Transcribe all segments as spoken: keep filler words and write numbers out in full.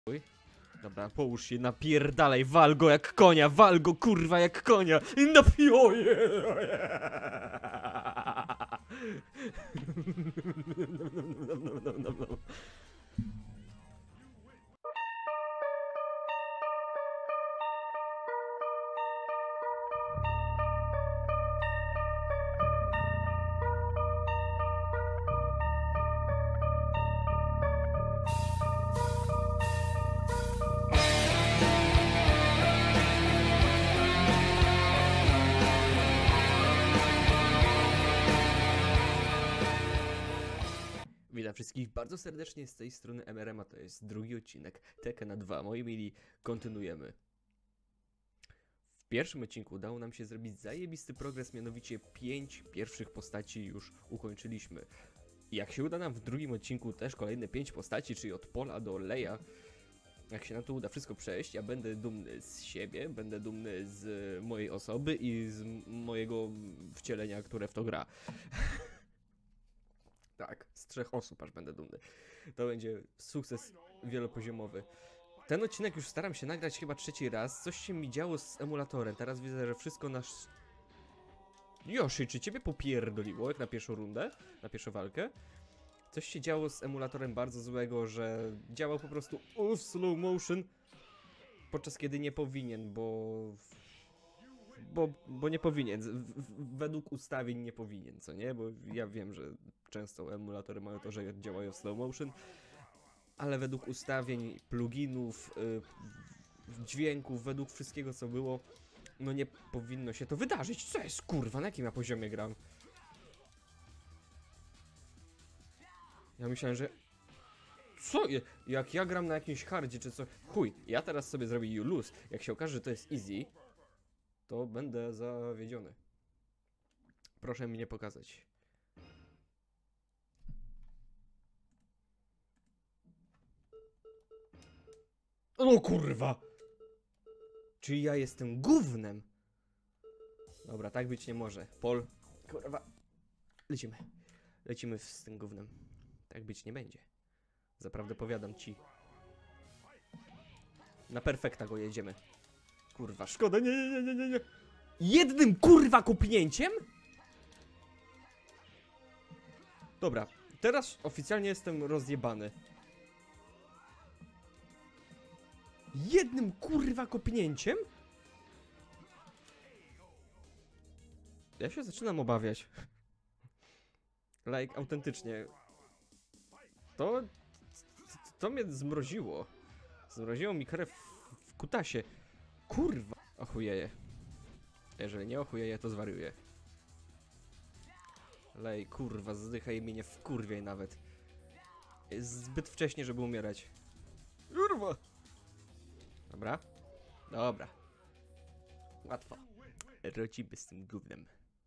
Uj. Dobra, połóż się, napierdalaj, wal go jak konia, wal go kurwa jak konia i napioje. Witam wszystkich bardzo serdecznie z tej strony M R M, a to jest drugi odcinek Tekkena dwa. Moi mili, kontynuujemy. W pierwszym odcinku udało nam się zrobić zajebisty progres, mianowicie pięć pierwszych postaci już ukończyliśmy. Jak się uda nam w drugim odcinku też kolejne pięć postaci, czyli od Paula do Leia, jak się nam to uda wszystko przejść, ja będę dumny z siebie, będę dumny z mojej osoby i z mojego wcielenia, które w to gra. Tak, z trzech osób aż będę dumny. To będzie sukces wielopoziomowy. Ten odcinek już staram się nagrać chyba trzeci raz. Coś się mi działo z emulatorem. Teraz widzę, że wszystko nasz... Yoshi, czy ciebie popierdoliło jak na pierwszą rundę? Na pierwszą walkę? Coś się działo z emulatorem bardzo złego, że działał po prostu w slow motion, podczas kiedy nie powinien, bo... Bo, bo nie powinien, w, w, według ustawień nie powinien, co nie? Bo ja wiem, że często emulatory mają to, że działają w slow motion, ale według ustawień, pluginów, yy, dźwięków, według wszystkiego co było, no nie powinno się to wydarzyć. Co jest kurwa, na jakim ja poziomie gram? Ja myślałem, że... Co? Jak ja gram na jakimś hardzie czy co? Chuj, ja teraz sobie zrobię you lose. Jak się okaże, że to jest easy, to będę zawiedziony. Proszę mi nie pokazać. O kurwa! Czyli ja jestem gównem? Dobra, tak być nie może. Pol, kurwa. Lecimy. Lecimy z tym gównem. Tak być nie będzie. Zaprawdę powiadam ci. Na perfekta go jedziemy. Kurwa, szkoda, nie, nie, nie, nie, nie. Jednym kurwa kopnięciem? Dobra, teraz oficjalnie jestem rozjebany. Jednym kurwa kopnięciem? Ja się zaczynam obawiać. Like, autentycznie. To... To mnie zmroziło. Zmroziło mi krew w kutasie. Kurwa, ochujeje. Jeżeli nie ochujeje, to zwariuję. Lej, kurwa, zdychaj mnie, nie wkurwiej nawet. Jest zbyt wcześnie, żeby umierać. Kurwa! Dobra? Dobra. Łatwo. Rodzimy z tym gównem.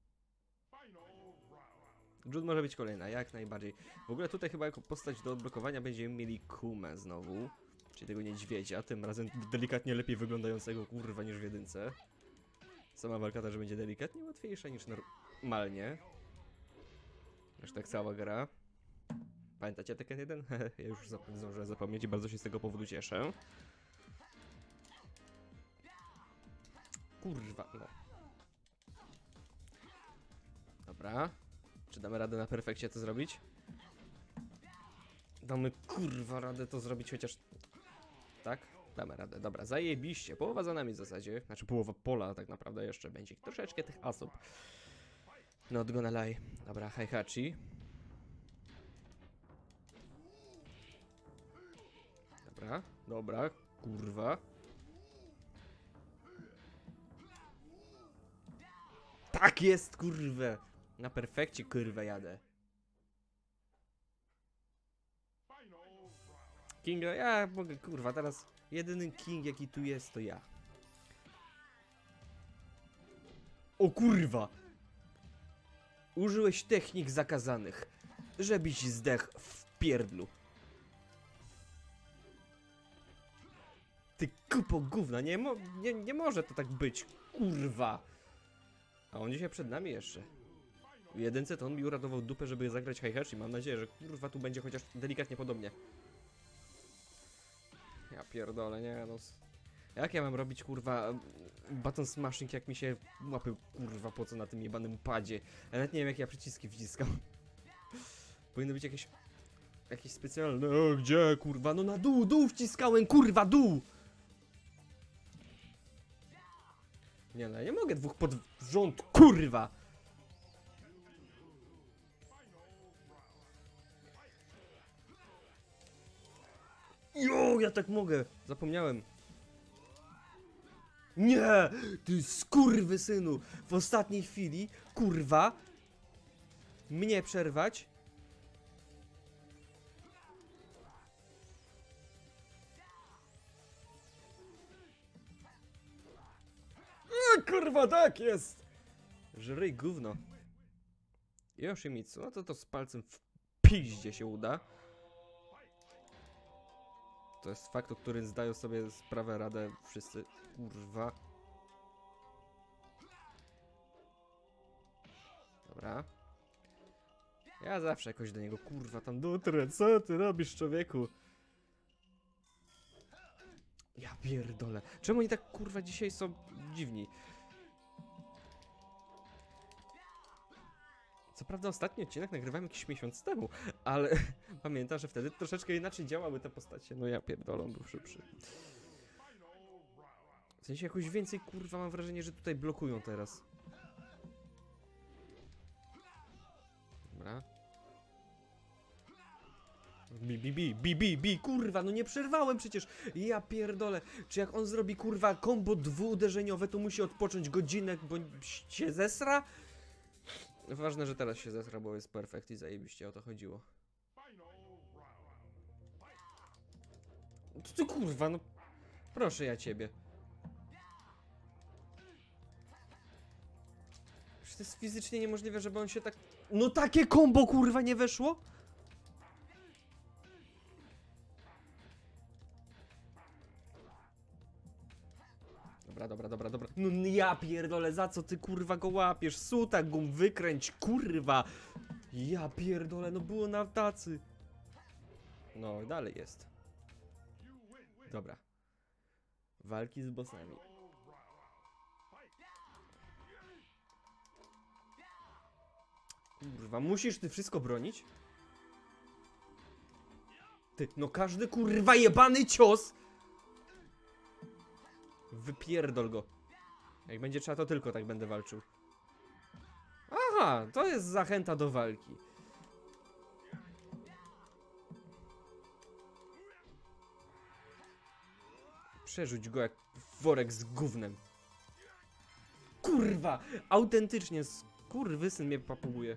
Jude może być kolejna, jak najbardziej. W ogóle tutaj chyba jako postać do odblokowania będziemy mieli Kumę znowu. Czyli tego niedźwiedzia, tym razem delikatnie lepiej wyglądającego kurwa niż w jedynce. Sama walka też będzie delikatnie łatwiejsza niż normalnie. Zresztą tak cała gra. Pamiętacie Tekken jeden? Ja już zdążyłem zapomnieć i bardzo się z tego powodu cieszę. Kurwa, no. Dobra. Czy damy radę na perfekcie to zrobić? Damy kurwa radę to zrobić chociaż... Tak? Damy radę. Dobra, zajebiście. Połowa za nami w zasadzie. Znaczy połowa pola tak naprawdę jeszcze będzie. Troszeczkę tych osób. Not gonna lie. Dobra, Heihachi. Dobra, dobra, kurwa. Tak jest, kurwę. Na perfekcie, kurwę, jadę. Kinga, ja mogę, kurwa, teraz jedyny king jaki tu jest to ja. O kurwa! Użyłeś technik zakazanych, żebyś zdechł w pierdlu. Ty kupo gówna, nie, mo nie, nie może to tak być, kurwa. A on dzisiaj przed nami jeszcze. W jedynce to on mi uratował dupę, żeby zagrać Heihachi. Mam nadzieję, że kurwa tu będzie chociaż delikatnie podobnie. Ja pierdolę, nie no. Jak ja mam robić, kurwa, button smashing, jak mi się łapy, kurwa, po co na tym jebanym padzie? Ja nawet nie wiem, jak ja przyciski wciskam. Powinno być jakieś... Jakieś specjalne... O, gdzie, kurwa? No na dół, dół wciskałem, kurwa, dół! Nie no, ja nie mogę dwóch pod rząd, kurwa! Jo, ja tak mogę! Zapomniałem. Nie! Ty skurwysynu! W ostatniej chwili, kurwa, mnie przerwać. E, kurwa, tak jest! Żryj gówno. Yoshimitsu, no to to z palcem w piździe się uda. To jest fakt, o którym zdają sobie sprawę, radę wszyscy. Kurwa. Dobra. Ja zawsze jakoś do niego, kurwa, tam dotrę. Co ty robisz, człowieku? Ja pierdolę. Czemu oni tak, kurwa, dzisiaj są dziwni? Co prawda ostatni odcinek nagrywałem jakiś miesiąc temu, ale pamiętam, że wtedy troszeczkę inaczej działały te postacie. No ja pierdolę, on był szybszy. W sensie jakoś więcej, kurwa, mam wrażenie, że tutaj blokują teraz. Dobra. Bi, bi, bi, bi, bi, bi, kurwa, no nie przerwałem przecież. Ja pierdolę. Czy jak on zrobi, kurwa, kombo dwuuderzeniowe, to musi odpocząć godzinę, bo się zesra? Ważne, że teraz się zesra, bo jest perfekt i zajebiście, o to chodziło. Co ty, kurwa, no... Proszę ja ciebie. Przecież to jest fizycznie niemożliwe, żeby on się tak... No takie kombo, kurwa, nie weszło? Dobra, dobra, dobra, dobra. No ja pierdolę, za co ty, kurwa, go łapiesz? Suta gum, wykręć, kurwa! Ja pierdolę, no było na tacy. No i dalej jest. Dobra. Walki z bossami. Kurwa, musisz ty wszystko bronić? Ty, no każdy, kurwa, jebany cios! Wypierdol go. Jak będzie trzeba, to tylko tak będę walczył. Aha, to jest zachęta do walki. Przerzuć go jak worek z gównem. Kurwa! Autentycznie, skurwysyn mnie papuguje.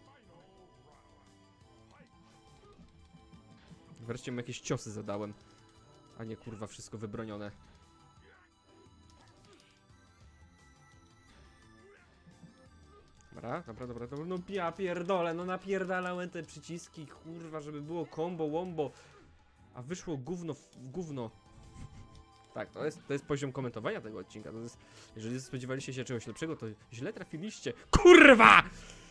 Wreszcie mu jakieś ciosy zadałem. A nie, kurwa, wszystko wybronione. Dobra, dobra, dobra, dobra. No ja pierdolę, no napierdalałem te przyciski, kurwa, żeby było combo, wombo. A wyszło gówno w gówno. Tak, to jest, to jest poziom komentowania tego odcinka. To jest, jeżeli spodziewaliście się czegoś lepszego, to źle trafiliście. KURWA!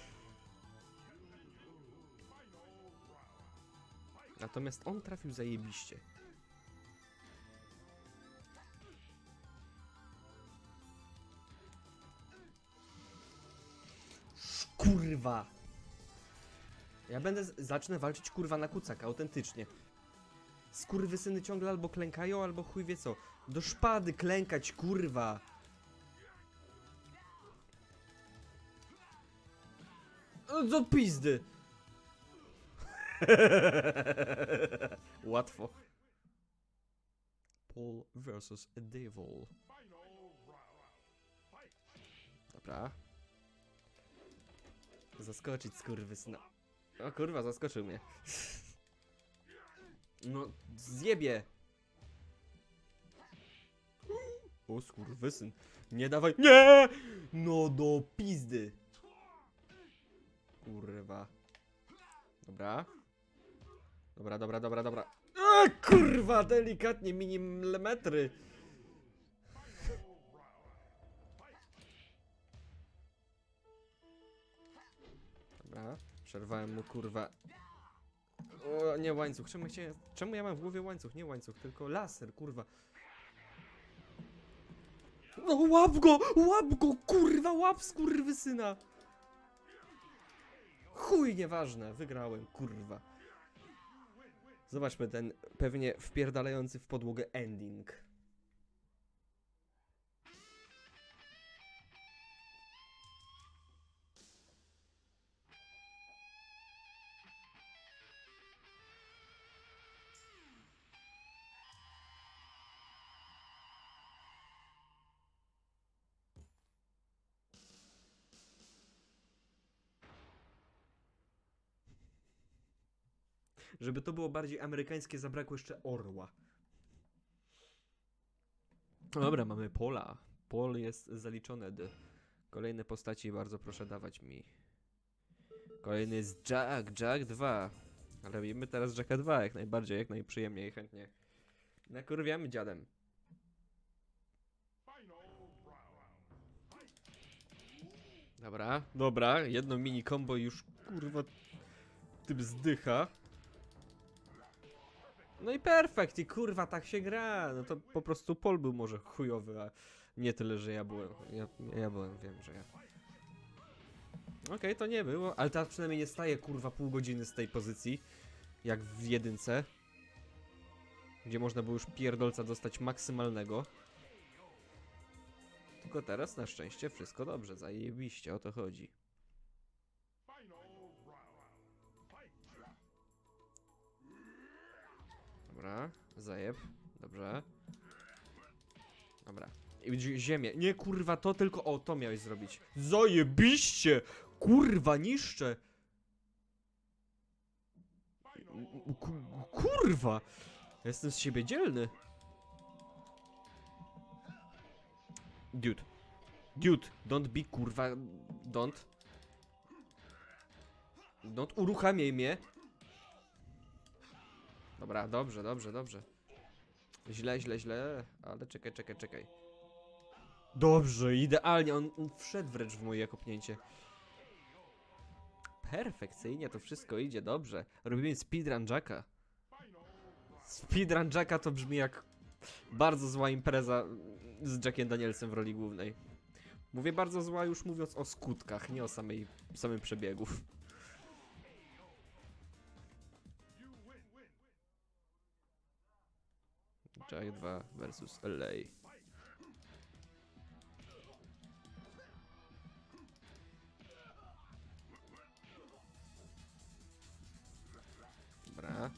Natomiast on trafił zajebiście. Kurwa! Ja będę, z zacznę walczyć, kurwa, na kucaka, autentycznie. Skurwysyny ciągle albo klękają, albo chuj wie co. Do szpady klękać, kurwa! Do pizdy! Łatwo. Paul versus Devil. Dobra. Zaskoczyć skurwysyna. O kurwa, zaskoczył mnie. No, zjebie! O skurwysyn. Nie dawaj... Nie! No do pizdy. Kurwa. Dobra. Dobra, dobra, dobra, dobra. A, kurwa, delikatnie, milimetry. Dobra, przerwałem mu, kurwa, O, nie łańcuch. Czemu ja, chciałem... Czemu ja mam w głowie łańcuch? Nie łańcuch, tylko laser, kurwa. No łap go! Łap go, kurwa! Łap skurwysyna! Chuj, nieważne. Wygrałem, kurwa. Zobaczmy ten pewnie wpierdalający w podłogę ending. Żeby to było bardziej amerykańskie, zabrakło jeszcze orła. No dobra, mamy Pola. Pol jest zaliczone do... Kolejne postaci bardzo proszę dawać mi. Kolejny jest Jack, Jack dwa. Ale robimy teraz Jacka dwa, jak najbardziej, jak najprzyjemniej i chętnie. Nakurwiamy dziadem. Dobra, dobra, jedno mini combo już, kurwa, typ zdycha. No i perfekt, i kurwa, tak się gra. No to po prostu Pol był może chujowy, a nie tyle, że ja byłem. Ja, ja byłem, wiem, że ja. Okej, okay, to nie było, ale teraz przynajmniej nie staję, kurwa, pół godziny z tej pozycji, jak w jedynce, gdzie można było już pierdolca dostać maksymalnego. Tylko teraz na szczęście wszystko dobrze, zajebiście, o to chodzi. Dobra, zajeb, dobrze. Dobra, i ziemię, nie kurwa, to tylko, o, to miałeś zrobić. Zajebiście, kurwa, niszczę. K kurwa, jestem z siebie dzielny. Dude. Dude, don't be kurwa, don't. Don't uruchamiaj mnie. Dobra, dobrze, dobrze, dobrze. Źle, źle, źle, ale czekaj, czekaj, czekaj. Dobrze, idealnie, on, on wszedł wręcz w moje kopnięcie. Perfekcyjnie, to wszystko idzie dobrze. Robimy speedrun Jacka. Speedrun Jacka to brzmi jak bardzo zła impreza z Jackiem Danielsem w roli głównej. Mówię bardzo zła już mówiąc o skutkach, nie o samej, samym przebiegu. Jack dwa versus L A. Dobra.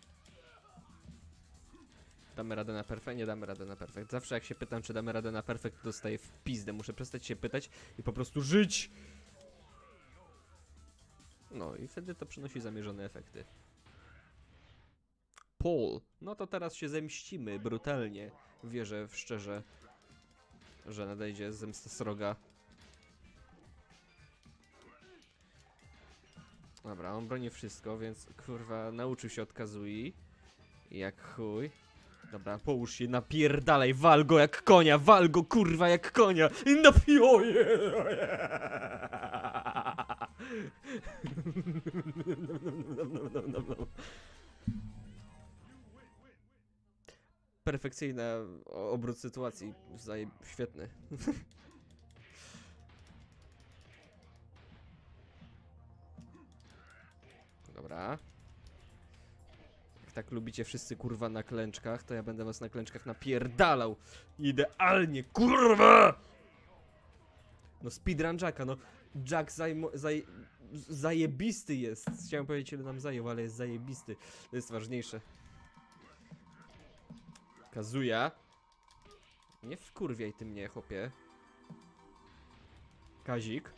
Damy radę na perfekt? Nie damy radę na perfekt. Zawsze jak się pytam, czy damy radę na perfekt, to dostaję w pizdę. Muszę przestać się pytać i po prostu żyć! No i wtedy to przynosi zamierzone efekty. Paul. No to teraz się zemścimy brutalnie. Wierzę w szczerze, że nadejdzie zemsta sroga. Dobra, on broni wszystko, więc kurwa nauczył się od Kazui. Jak chuj. Dobra, połóż się, napierdalaj, wal go jak konia, wal go kurwa jak konia i napioje. Perfekcyjna obrót sytuacji, Zaj... świetny. Dobra. Jak tak lubicie wszyscy kurwa na klęczkach, to ja będę was na klęczkach napierdalał. Idealnie, kurwa! No speedrun Jacka, no. Jack zaj... zaj... zajebisty jest. Chciałem powiedzieć, ile nam zajął, ale jest zajebisty. To jest ważniejsze. Kazuya. Nie wkurwiaj ty mnie, chłopie. Kazik.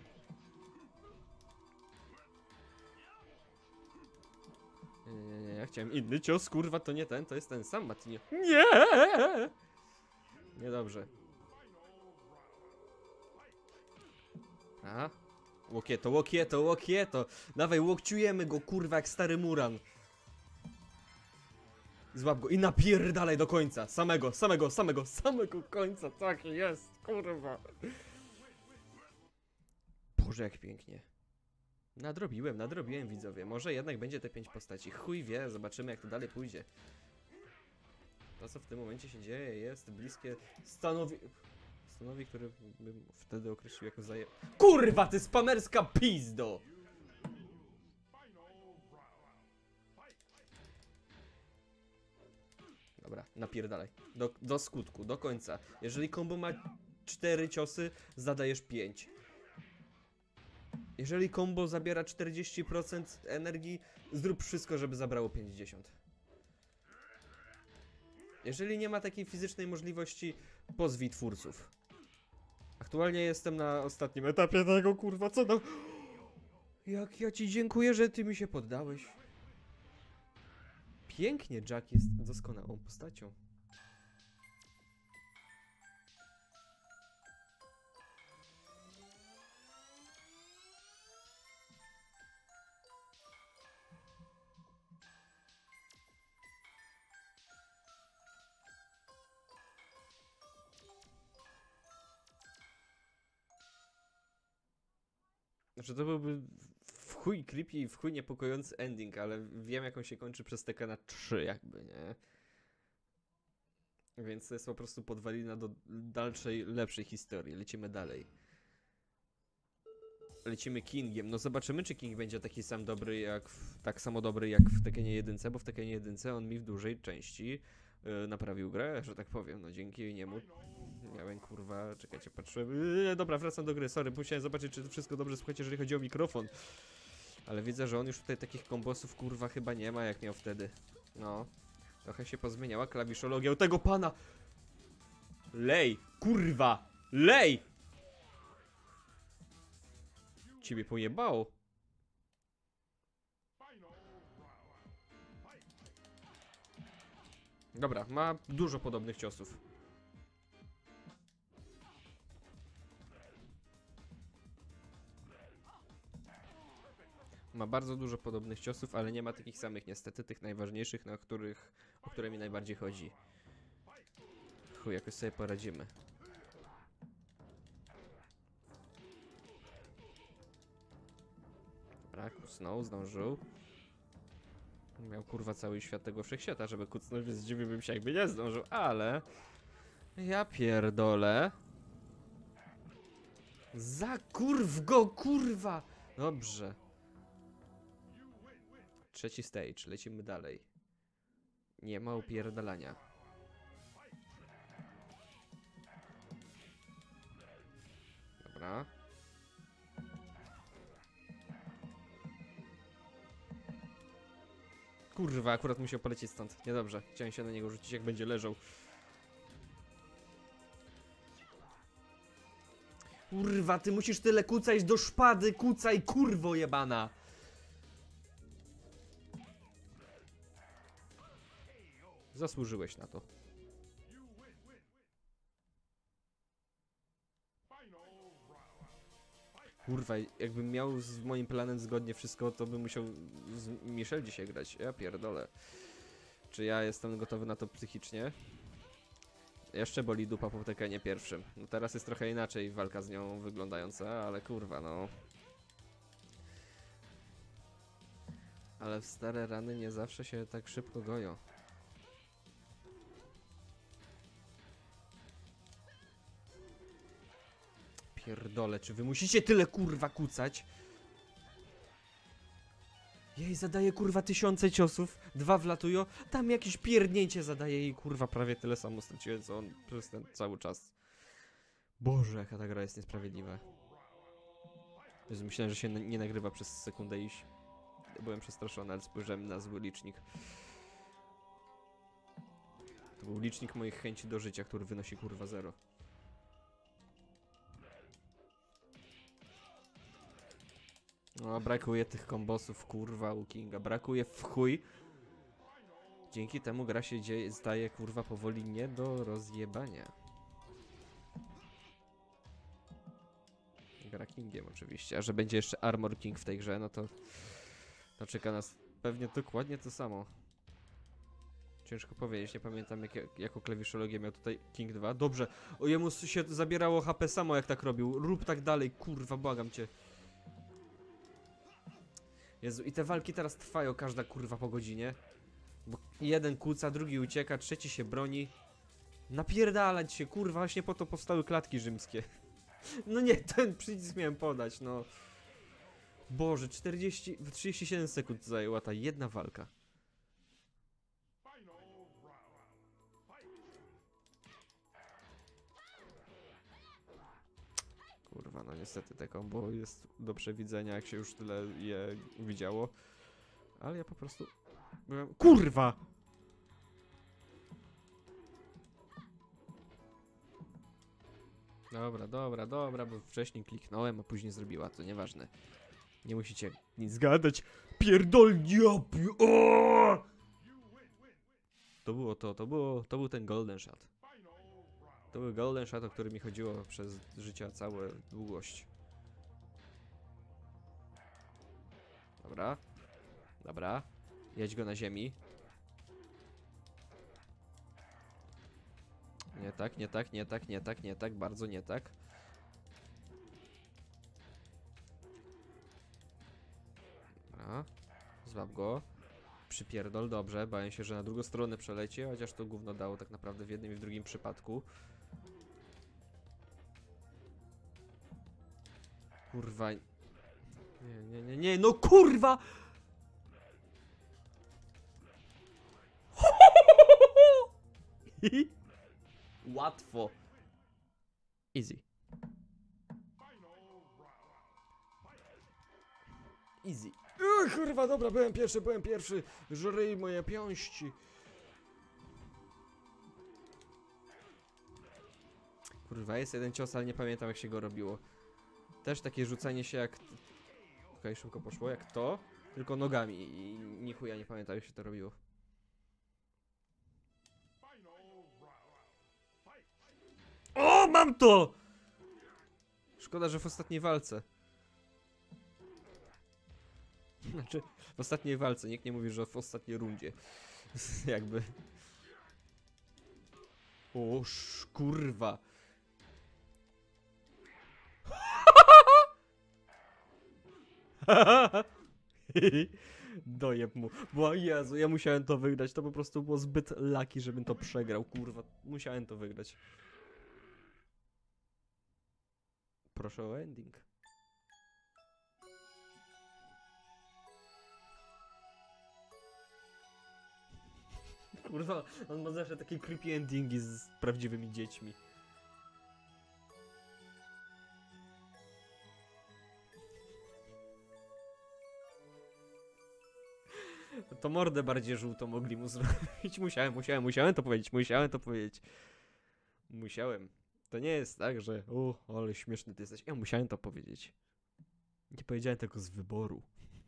Nie, nie, nie, ja chciałem inny cios, kurwa, to nie ten, to jest ten sam, Matinio. Nie! Niedobrze. Aha. Łokieto, łokieto, łokieto. Dawaj, łokciujemy go, kurwa, jak stary Muran. Złap go i napierdalaj do końca. Samego, samego, samego, samego końca. Tak jest, kurwa. Boże, jak pięknie. Nadrobiłem, nadrobiłem, widzowie. Może jednak będzie te pięć postaci. Chuj wie, zobaczymy jak to dalej pójdzie. To, co w tym momencie się dzieje, jest bliskie stanowi... Stanowi, który bym wtedy określił jako zaje... Kurwa, ty spamerska pizdo! Dobra, napierdalaj. Do, do skutku, do końca. Jeżeli combo ma cztery ciosy, zadajesz pięć. Jeżeli combo zabiera czterdzieści procent energii, zrób wszystko, żeby zabrało pięćdziesiąt. Jeżeli nie ma takiej fizycznej możliwości, pozwij twórców. Aktualnie jestem na ostatnim etapie tego, kurwa, co no... Jak ja ci dziękuję, że ty mi się poddałeś. Pięknie, Jack jest doskonałą postacią. Znaczy to byłby w chuj creepy i w chuj niepokojący ending, ale wiem jak on się kończy przez Tekkena trzy jakby, nie? Więc to jest po prostu podwalina do dalszej, lepszej historii. Lecimy dalej. Lecimy Kingiem. No zobaczymy, czy King będzie taki sam dobry jak w, tak samo dobry jak w Tekkenie jeden, bo w Tekkenie jeden on mi w dużej części yy, naprawił grę, że tak powiem. No dzięki niemu miałem, kurwa, czekajcie, patrzyłem. Yy, dobra, wracam do gry, sorry, musiałem zobaczyć, czy to wszystko dobrze słuchajcie, jeżeli chodzi o mikrofon. Ale widzę, że on już tutaj takich kombosów, kurwa, chyba nie ma, jak miał wtedy. No, trochę się pozmieniała klawiszologia u tego pana. Lej, kurwa, lej! Ciebie pojebało. Dobra, ma dużo podobnych ciosów. Ma bardzo dużo podobnych ciosów, ale nie ma takich samych niestety, tych najważniejszych, na których, o które mi najbardziej chodzi. Chuj, jakoś sobie poradzimy. Dobra, kucnął, zdążył. Miał kurwa cały świat tego wszechświata, żeby kucnąć, więc zdziwiłbym się jakby nie zdążył, ale... Ja pierdolę. Za kurw go, kurwa! Dobrze. Trzeci stage, lecimy dalej. Nie ma upierdalania. Dobra. Kurwa, akurat musiał polecieć stąd. Niedobrze, chciałem się na niego rzucić, jak będzie leżał. Kurwa, ty musisz tyle kucać do szpady, kucaj, kurwo jebana! Zasłużyłeś na to. Kurwa, jakbym miał z moim planem zgodnie wszystko, to bym musiał z Michelle dzisiaj grać. Ja pierdolę. Czy ja jestem gotowy na to psychicznie? Jeszcze boli dupa po Tekkenie pierwszym. No teraz jest trochę inaczej walka z nią wyglądająca, ale kurwa no. Ale stare rany nie zawsze się tak szybko goją. Pierdolę, czy wy musicie tyle kurwa kucać? Jej zadaje kurwa tysiące ciosów, dwa wlatują, tam jakieś pierdnięcie zadaje i kurwa prawie tyle samo straciłem co on przez ten cały czas. Boże, jaka ta gra jest niesprawiedliwa. Jezu, myślałem, że się nie nagrywa przez sekundę i byłem przestraszony, ale spojrzałem na zły licznik. To był licznik moich chęci do życia, który wynosi kurwa zero. No, brakuje tych kombosów, kurwa, u Kinga. Brakuje w chuj. Dzięki temu gra się dzieje, staje, kurwa, powoli nie do rozjebania. Gra Kingiem oczywiście. A że będzie jeszcze Armor King w tej grze, no to... To czeka nas pewnie dokładnie to samo. Ciężko powiedzieć, nie pamiętam jak, jaką klawiszologię miał tutaj King dwa. Dobrze, o jemu się zabierało H P samo jak tak robił. Rób tak dalej, kurwa, błagam cię. Jezu, i te walki teraz trwają każda kurwa po godzinie. Bo jeden kłóca, drugi ucieka, trzeci się broni. Napierdalać się, kurwa, właśnie po to powstały klatki rzymskie. No nie, ten przycisk miałem podać, no. Boże, czterdzieści, trzydzieści siedem sekund zajęła ta jedna walka. Kurwa, no niestety te combo jest do przewidzenia, jak się już tyle je widziało. Ale ja po prostu byłem... Kurwa! Dobra, dobra, dobra, bo wcześniej kliknąłem, a później zrobiła, to nieważne. Nie musicie nic zgadać. Pierdolnia! O! To było to, to było, to był ten golden shot. To był golden shot, o który mi chodziło przez życia całe długość. Dobra. Dobra. Jedź go na ziemi. Nie tak, nie tak, nie tak, nie tak, nie tak, bardzo nie tak. Dobra. Złap go. Przypierdol, dobrze. Bałem się, że na drugą stronę przeleci, chociaż to gówno dało tak naprawdę w jednym i w drugim przypadku. Kurwa. Nie, nie, nie, nie, no kurwa! Łatwo. Easy. Easy. Uch, kurwa, dobra, byłem pierwszy, byłem pierwszy. Żryj moje piąści. Kurwa, jest jeden cios, ale nie pamiętam jak się go robiło. Też takie rzucanie się jak... Okej, okay, szybko poszło, jak to, tylko nogami i ni chuja nie pamiętam jak się to robiło. O, mam to! Szkoda, że w ostatniej walce. Znaczy, w ostatniej walce, nikt nie mówi, że w ostatniej rundzie. Jakby. O, kurwa. Dojeb mu. Bo Jezu, ja musiałem to wygrać. To po prostu było zbyt lucky, żebym to przegrał, kurwa. Musiałem to wygrać. Proszę o ending. Kurwa, on ma zawsze takie creepy endingi z prawdziwymi dziećmi. To mordę bardziej żółtą mogli mu zrobić. Musiałem, musiałem, musiałem to powiedzieć, musiałem to powiedzieć. Musiałem. To nie jest tak, że o, ale śmieszny ty jesteś. Ja musiałem to powiedzieć. Nie powiedziałem tego z wyboru.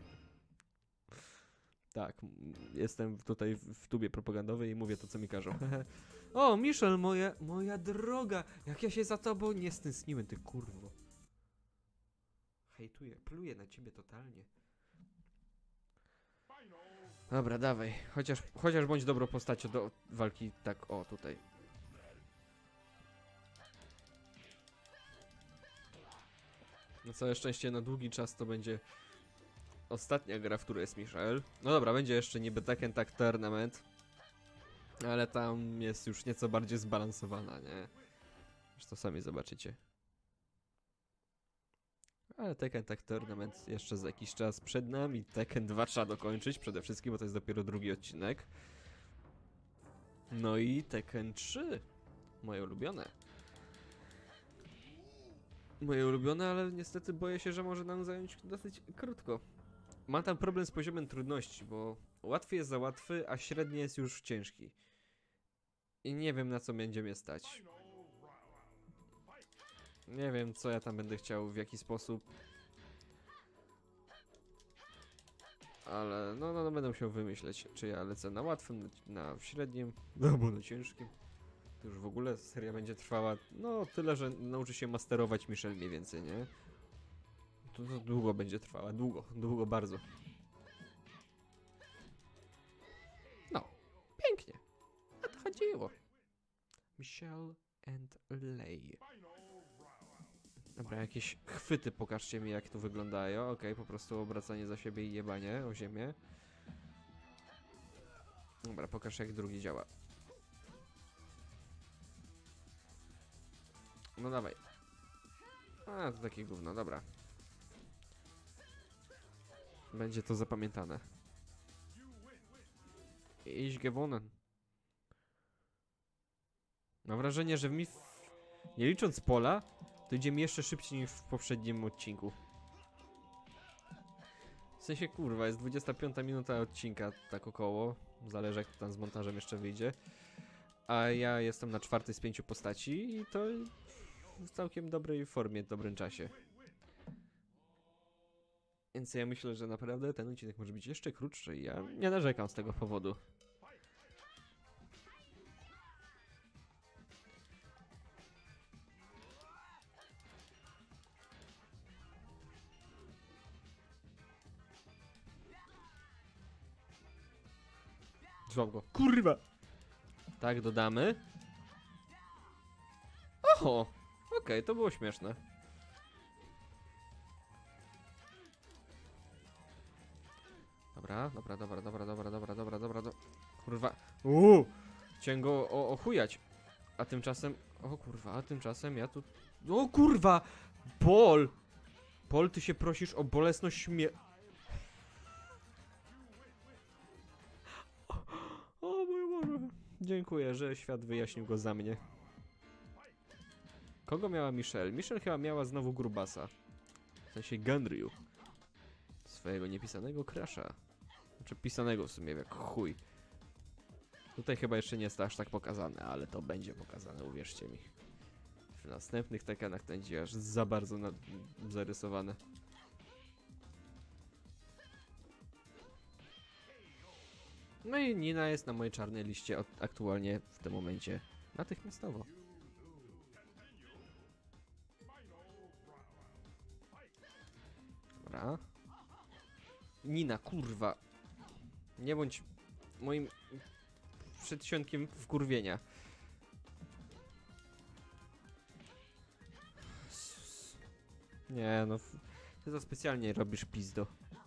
Tak, jestem tutaj w tubie propagandowej i mówię to, co mi każą. O, Michelle, moja, moja droga, jak ja się za tobą nie stęskniłem, ty kurwo. Hejtuję, pluję na ciebie totalnie. Dobra, dawaj, chociaż, chociaż bądź dobrą postacią do walki, tak, o, tutaj. Na całe szczęście na długi czas to będzie ostatnia gra, w której jest Michelle. No dobra, będzie jeszcze niby Tekken Tag Tournament, ale tam jest już nieco bardziej zbalansowana, nie? Zresztą sami zobaczycie. Ale Tekken Tag Tournament jeszcze za jakiś czas przed nami. Tekken dwa trzeba dokończyć przede wszystkim, bo to jest dopiero drugi odcinek. No i Tekken trzy. Moje ulubione. Moje ulubione, ale niestety boję się, że może nam zająć dosyć krótko. Mam tam problem z poziomem trudności, bo łatwy jest za łatwy, a średni jest już ciężki. I nie wiem, na co będzie mnie stać. Nie wiem, co ja tam będę chciał, w jaki sposób. Ale no, no, no będę musiał wymyśleć, czy ja lecę na łatwym, na średnim, no bo na ciężkim. To już w ogóle seria będzie trwała, no tyle, że nauczy się masterować Michelle mniej więcej, nie? To, to długo będzie trwała, długo, długo bardzo. No, pięknie. O to chodziło. Michelle and Lei. Dobra, jakieś chwyty pokażcie mi, jak tu wyglądają. Okej, po prostu obracanie za siebie i jebanie o ziemię. Dobra, pokaż, jak drugi działa. No dawaj. A, to takie gówno, dobra. Będzie to zapamiętane. Iść gewonnen. Mam wrażenie, że mi, w... nie licząc pola, to idzie mi jeszcze szybciej niż w poprzednim odcinku. W sensie, kurwa, jest dwudziesta piąta minuta odcinka, tak około. Zależy, jak to tam z montażem jeszcze wyjdzie. A ja jestem na czwartej z pięciu postaci i to w całkiem dobrej formie, w dobrym czasie. Więc ja myślę, że naprawdę ten odcinek może być jeszcze krótszy i ja nie narzekam z tego powodu. Złap go. Kurwa! Tak, dodamy. Oho! Okej, okay, to było śmieszne. Dobra, dobra, dobra, dobra, dobra, dobra, dobra, dobra, do... Kurwa. Uuu! Chciałem go o, ochujać. A tymczasem... O kurwa, a tymczasem ja tu... O kurwa! Pol! Pol, ty się prosisz o bolesność śmie... O mój Boże. Dziękuję, że świat wyjaśnił go za mnie. Kogo miała Michelle? Michelle chyba miała znowu grubasa. W sensie Ganryu. Swojego niepisanego crusha. Znaczy pisanego w sumie, jak chuj. Tutaj chyba jeszcze nie jest aż tak pokazane, ale to będzie pokazane, uwierzcie mi. W następnych tekenach to będzie aż za bardzo na... zarysowane. No i Nina jest na mojej czarnej liście od, aktualnie w tym momencie natychmiastowo. Dobra. Nina, kurwa. Nie bądź moim przedsionkiem wkurwienia. Nie no, ty to specjalnie robisz, pizdo.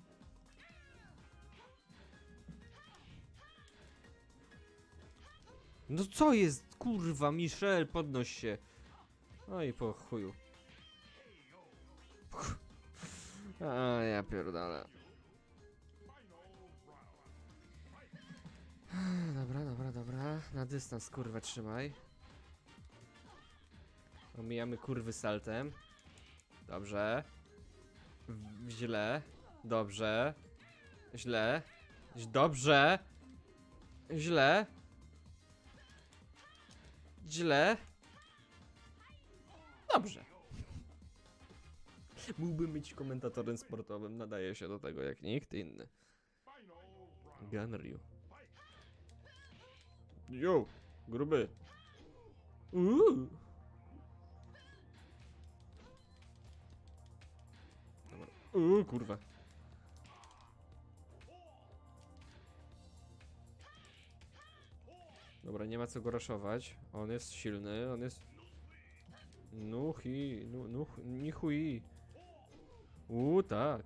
No co jest, kurwa, Michelle, podnoś się. No i po chuju. A ja pierdolę. Dobra, dobra, dobra. Na dystans, kurwa, trzymaj. Omijamy kurwy saltem. Dobrze. W źle. Dobrze. Źle. Dobrze. Źle. Źle. Dobrze. Mógłbym być komentatorem sportowym, nadaje się do tego jak nikt inny. Ganryu. Yo, gruby. Uuu. Dobra. Uuu, kurwa. Dobra, nie ma co go raszować. On jest silny, on jest... Nuhi, nu, nuch, nichui. Uuu, tak.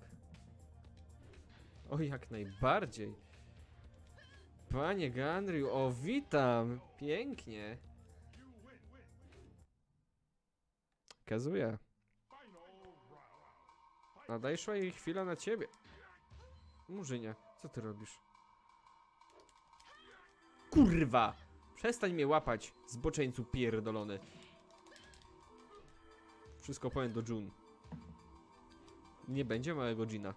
O, jak najbardziej. Panie Ganryu, o, witam. Pięknie. Kazuya. Nadejszła jej chwila na ciebie. Murzynia, co ty robisz? Kurwa! Przestań mnie łapać, zboczeńcu pierdolony. Wszystko powiem do Jun. Nie będzie małego Gina.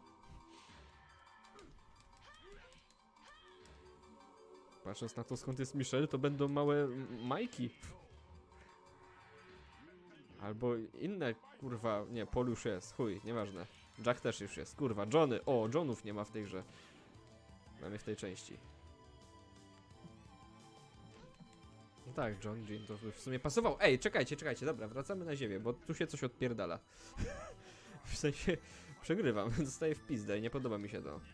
Patrząc na to, skąd jest Michelle, to będą małe Majki. Albo inne, kurwa, nie, Paul już jest, chuj, nieważne. Jack też już jest, kurwa, Johnny, o, Johnów nie ma w tej grze. Mamy w tej części. No tak, John Jean to by w sumie pasował. Ej, czekajcie, czekajcie, dobra, wracamy na ziemię, bo tu się coś odpierdala. W sensie, przegrywam, dostaję w pizdę i nie podoba mi się to.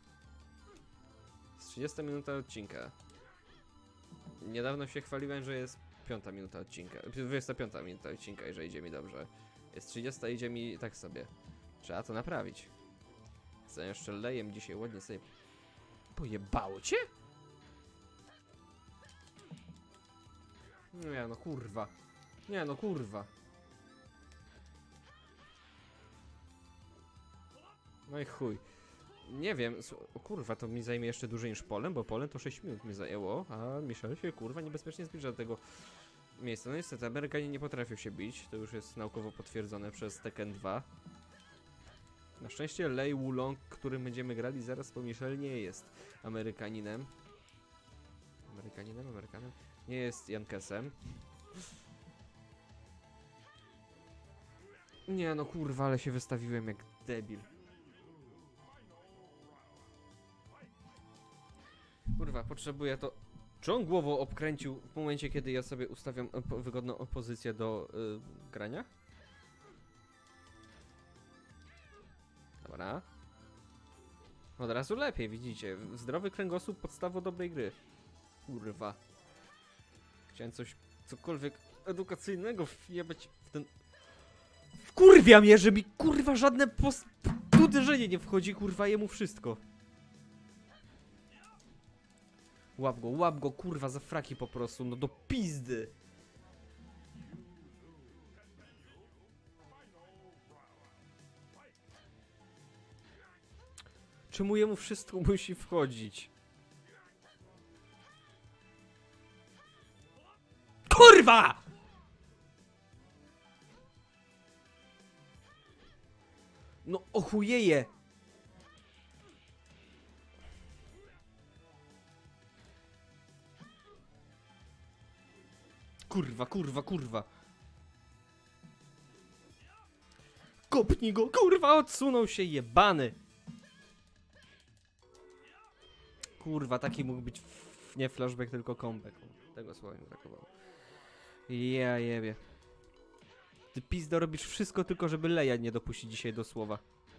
Z trzydziesta minuta odcinka. Niedawno się chwaliłem, że jest piąta minuta odcinka. dwudziesta piąta minuta odcinka, jeżeli idzie mi dobrze. Jest trzydziesta, idzie mi tak sobie. Trzeba to naprawić. Chcę jeszcze lejem dzisiaj ładnie sobie... Pojebało cię? Nie no kurwa. Nie no kurwa. No i chuj. Nie wiem, o kurwa, to mi zajmie jeszcze dłużej niż polem, bo polem to sześć minut mi zajęło, a Michel się kurwa niebezpiecznie zbliża do tego miejsca. No niestety, Amerykanie nie potrafią się bić, to już jest naukowo potwierdzone przez Tekken dwa. Na szczęście Lei Wulong, którym będziemy grali zaraz po Michel, nie jest Amerykaninem. Amerykaninem? Amerykanem? Nie jest Jankesem. Nie no kurwa, ale się wystawiłem jak debil. Kurwa, potrzebuję to... Czy on głową obkręcił w momencie, kiedy ja sobie ustawiam op wygodną opozycję do yy, grania? Dobra. Od razu lepiej, widzicie. Zdrowy kręgosłup, podstawa dobrej gry. Kurwa. Chciałem coś, cokolwiek edukacyjnego wjebać w ten... Wkurwia mnie, że mi kurwa żadne pos... uderzenie nie wchodzi, kurwa, jemu wszystko. Łap go, łap go, kurwa, za fraki po prostu, no do pizdy. Czemu jemu wszystko musi wchodzić? KURWA! No ochujeje! Kurwa, kurwa, kurwa. Kopnij go, kurwa, odsunął się, jebany. Kurwa, taki mógł być f nie flashback, tylko comeback. Tego słowa mi brakowało. Ja jebie. Ty pizdo robisz wszystko tylko, żeby Leia nie dopuścić dzisiaj do słowa.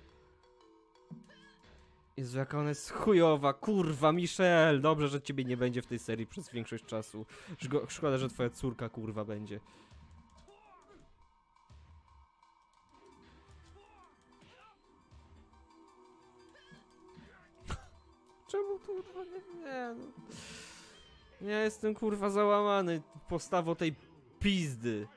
Jezu, jaka ona jest chujowa, kurwa, Michel. Dobrze, że ciebie nie będzie w tej serii przez większość czasu. Szko szkoda, że twoja córka, kurwa, będzie. Czemu, kurwa, nie, nie, no. Ja jestem, kurwa, załamany postawą tej pizdy.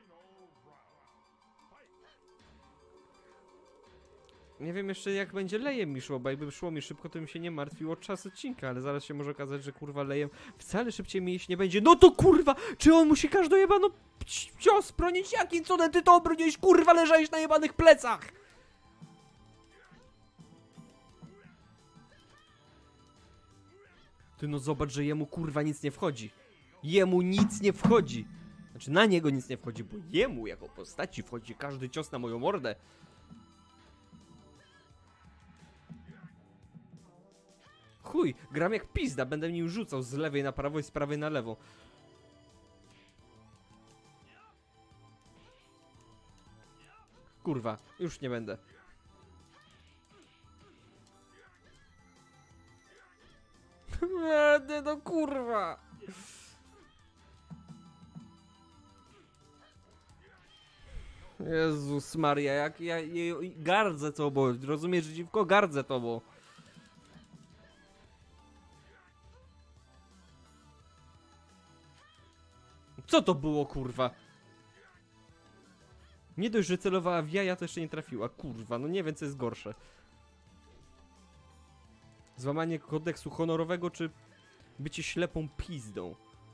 Nie wiem jeszcze jak będzie lejem mi szło, bo jakby szło mi szybko, to bym się nie martwił o czas odcinka, ale zaraz się może okazać, że kurwa lejem wcale szybciej mi iść nie będzie. No to kurwa, czy on musi każdą jebano cios bronić? Jakim cudem ty to obroniłeś? Kurwa, leżałeś na jebanych plecach! Ty no zobacz, że jemu kurwa nic nie wchodzi. Jemu nic nie wchodzi. Znaczy na niego nic nie wchodzi, bo jemu jako postaci wchodzi każdy cios na moją mordę. Chuj, gram jak pizda, będę nim rzucał z lewej na prawo i z prawej na lewo. Kurwa, już nie będę. Nie, no kurwa. Jezus Maria, jak ja, ja gardzę tobą, rozumiesz, dziwko? Gardzę tobą. Co to było, kurwa? Nie dość, że celowała w jaja, to jeszcze nie trafiła. Kurwa, no nie wiem, co jest gorsze. Złamanie kodeksu honorowego, czy bycie ślepą pizdą?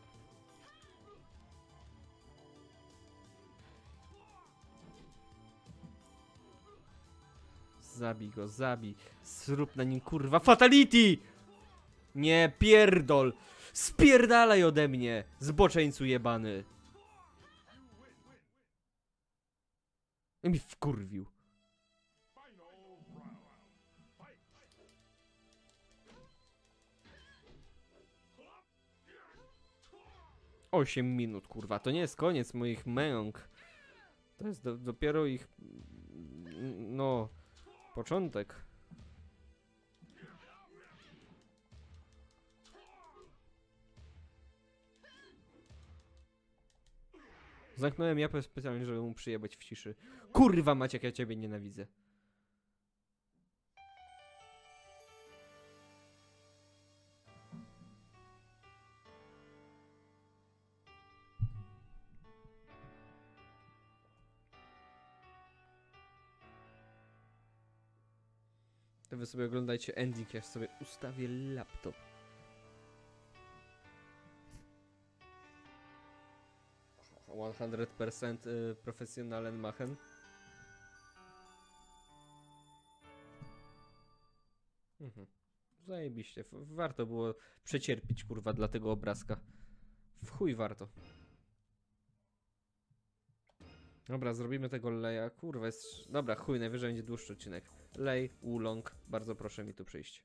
Zabij go, zabij. Zrób na nim, kurwa, fatality! Nie pierdol! Spierdalaj ode mnie, zboczeńcu jebany! I mi wkurwił. Osiem minut, kurwa, to nie jest koniec moich męk. To jest do, dopiero ich... no... początek. Zamknąłem japę specjalnie, żeby mu przyjebać w ciszy. Kurwa Maciek, ja ciebie nienawidzę. To wy sobie oglądajcie ending, ja sobie ustawię laptop. sto procent profesjonalen machen. Mhm. Zajebiście. Warto było przecierpieć, kurwa, dla tego obrazka. W chuj warto. Dobra, zrobimy tego Leja. Kurwa, jest... Dobra, chuj, najwyżej będzie dłuższy odcinek. Lej, Wulong, bardzo proszę mi tu przyjść.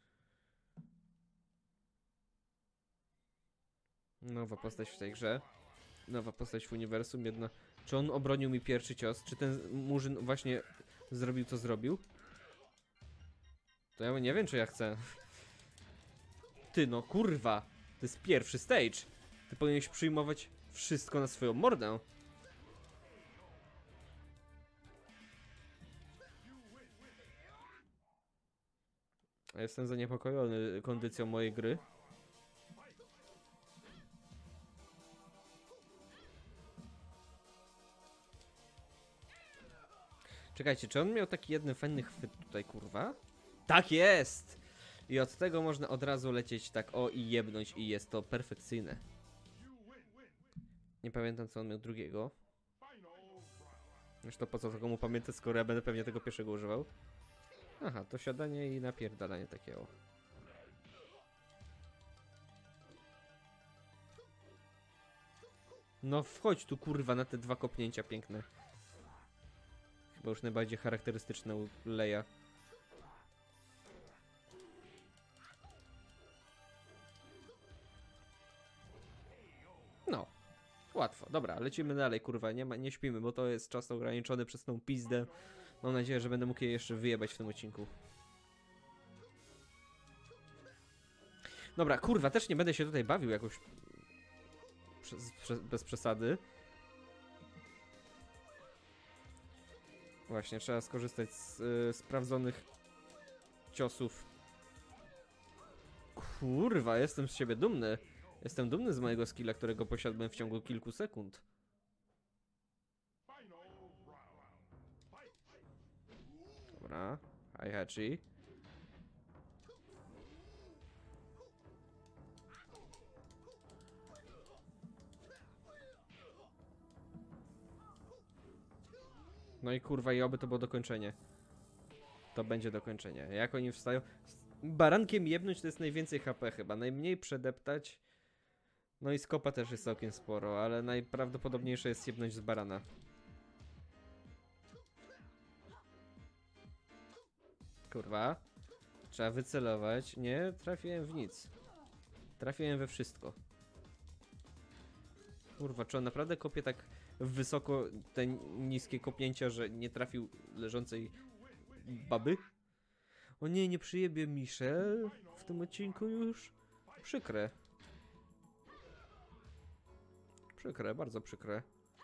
Nowa postać w tej grze. Nowa postać w uniwersum, jedna. Czy on obronił mi pierwszy cios? Czy ten murzyn właśnie zrobił, co zrobił? To ja nie wiem, czy ja chcę. Ty, no kurwa. To jest pierwszy stage. Ty powinieneś przyjmować wszystko na swoją mordę. Ja jestem zaniepokojony kondycją mojej gry. Czekajcie, czy on miał taki jeden fajny chwyt tutaj, kurwa? Tak jest! I od tego można od razu lecieć tak o i jebnąć i jest to perfekcyjne. Nie pamiętam, co on miał drugiego. Zresztą po co to komu pamiętać, skoro ja będę pewnie tego pierwszego używał. Aha, to siadanie i napierdalanie takiego. No wchodź tu, kurwa, na te dwa kopnięcia piękne. Chyba już najbardziej charakterystyczne u Leja. No. Łatwo. Dobra, lecimy dalej, kurwa. Nie, ma, nie śpimy, bo to jest czas ograniczony przez tą pizdę. Mam nadzieję, że będę mógł je jeszcze wyjebać w tym odcinku. Dobra, kurwa, też nie będę się tutaj bawił jakoś... Przez, przez, bez przesady. Właśnie, trzeba skorzystać z y, sprawdzonych ciosów. Kurwa, jestem z siebie dumny. Jestem dumny z mojego skilla, którego posiadłem w ciągu kilku sekund. Dobra, Heihachi. No i kurwa, i oby to było dokończenie. To będzie dokończenie. Jak oni wstają... Barankiem jebnąć to jest najwięcej H P chyba. Najmniej przedeptać. No i skopa też jest całkiem sporo, ale najprawdopodobniejsze jest jebnąć z barana. Kurwa. Trzeba wycelować. Nie, trafiłem w nic. Trafiłem we wszystko. Kurwa, czy on naprawdę kopie tak wysoko te niskie kopnięcia, że nie trafił leżącej baby? O nie, nie przyjebie Michel w tym odcinku już. Przykre. Przykre, bardzo przykre.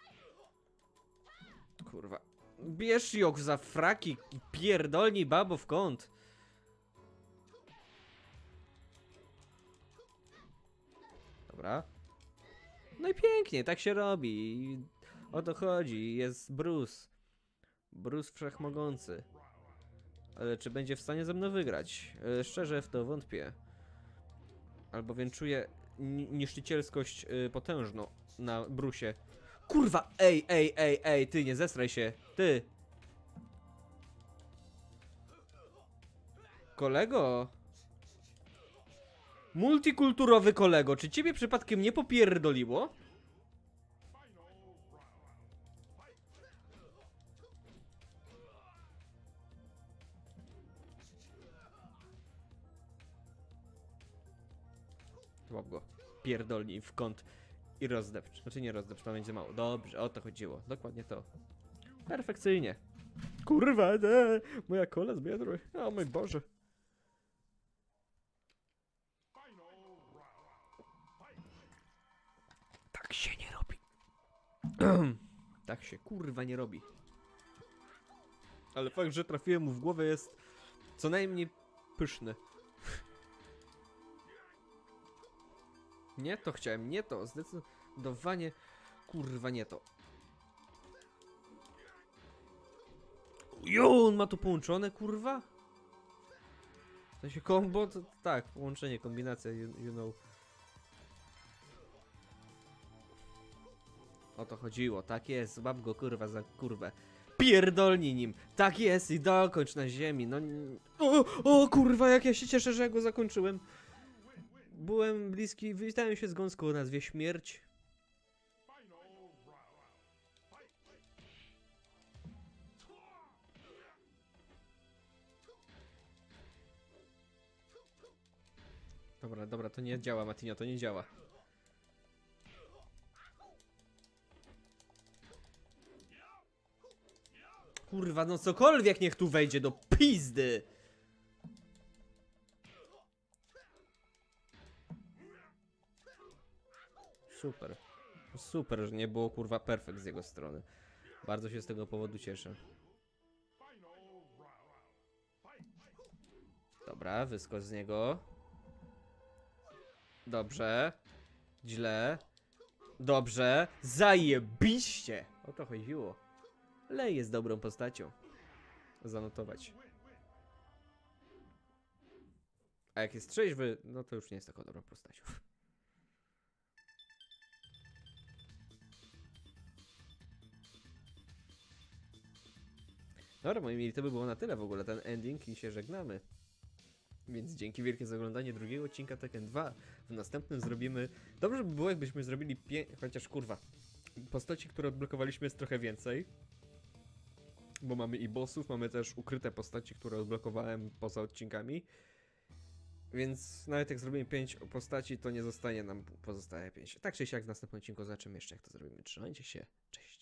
Kurwa. Bierz jok za fraki i pierdolnij babo w kąt. Dobra. No i pięknie, tak się robi. O to chodzi, jest Bruce. Bruce wszechmogący. Ale czy będzie w stanie ze mną wygrać? E, szczerze w to wątpię. Albowiem czuję niszczycielskość y, potężną na Brusie. Kurwa, ej, ej, ej, ej, ty nie zestraj się, ty. Kolego? Multikulturowy kolego, czy ciebie przypadkiem nie popierdoliło? Łap go. Pierdolnij w kąt i rozdepcz. Znaczy nie rozdepcz, to będzie mało. Dobrze, o to chodziło. Dokładnie to. Perfekcyjnie. Kurwa, nie. Moja kola z biodry. O mój Boże. Tak się nie robi. Tak się kurwa nie robi. Ale fakt, że trafiłem mu w głowę jest co najmniej pyszny. Nie to chciałem, nie to, zdecydowanie kurwa nie to. Jo, on ma to połączone kurwa? W sensie combo to tak, połączenie, kombinacja, you, you know. O to chodziło, tak jest, złap go kurwa za kurwę. Pierdolnij nim, tak jest i dokończ na ziemi, no... O, o kurwa, jak ja się cieszę, że ja go zakończyłem. Byłem bliski, witałem się z gąską o nazwie Śmierć. Dobra, dobra, to nie działa, Matinio, to nie działa. Kurwa, no cokolwiek niech tu wejdzie do pizdy! Super. Super, że nie było kurwa perfekt z jego strony. Bardzo się z tego powodu cieszę. Dobra, wyskocz z niego. Dobrze. Źle. Dobrze. Zajebiście! O to chodziło. Lej jest dobrą postacią. Zanotować. A jak jest trzeźwy, no to już nie jest taką dobrą postacią. Dobra, moi mili, to by było na tyle w ogóle, ten ending i się żegnamy. Więc dzięki wielkie za oglądanie drugiego odcinka Tekken dwa. W następnym zrobimy... Dobrze by było, jakbyśmy zrobili pię... Chociaż kurwa. Postaci, które odblokowaliśmy jest trochę więcej. Bo mamy i bossów, mamy też ukryte postaci, które odblokowałem poza odcinkami. Więc nawet jak zrobimy pięć postaci, to nie zostanie nam pozostałe pięć. Tak czy siak w następnym odcinku zobaczymy jeszcze, jak to zrobimy. Trzymajcie się, cześć.